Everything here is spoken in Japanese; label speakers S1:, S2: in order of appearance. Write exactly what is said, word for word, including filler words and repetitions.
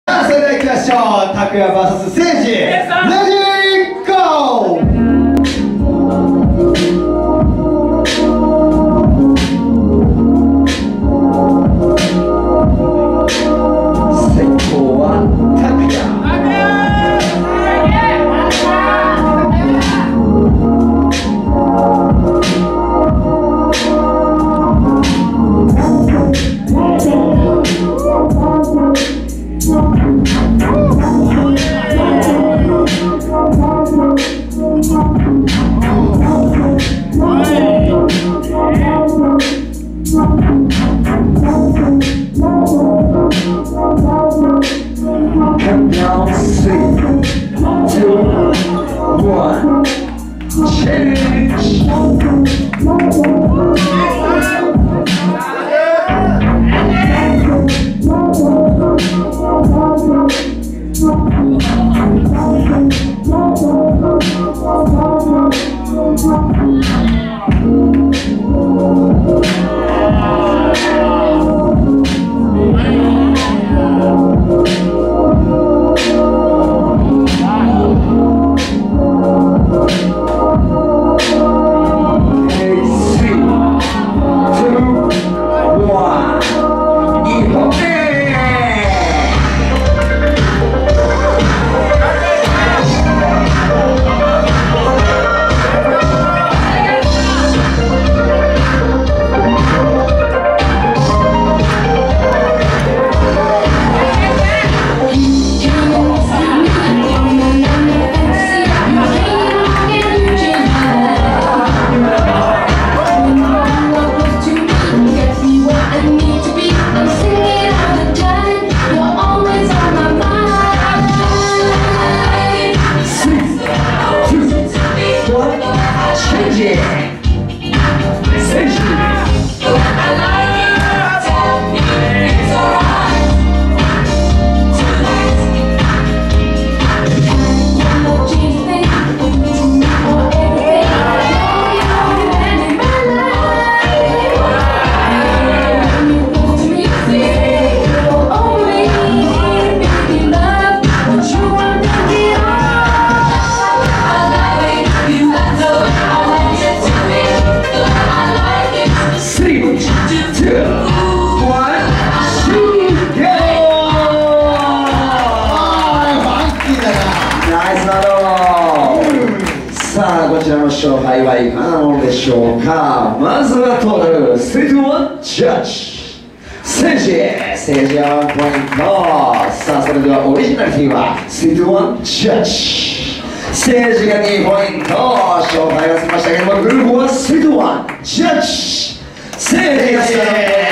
S1: さあそれではいきましょう。タクヤ ブイエス セイジ、レディーゴー。
S2: Countdown three, two, one, change.さあこちらの勝敗はいかがなものでしょうか。まずはトータルスリー、ツー、ワンジャッジセイジセイジはワンポイント。さあそれではオリジナリティはスリー、ツー、ワンジャッジセイジがにポイント。勝敗がつきましたけどもグループはスリー、ツー、ワンジャッジセイジがにポイント。